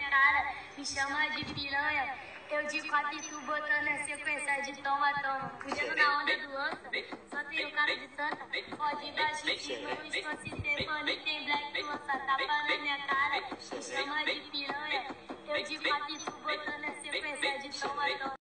cara, me chama de piranha. Eu de quatro e tu botando a sequência de toma-toma. O dedo na onda do lança, só tenho cara de santa. Fode baixo de mão, estou se Stefani, tem black, tu lança tapa na minha cara. Me chama de piranha.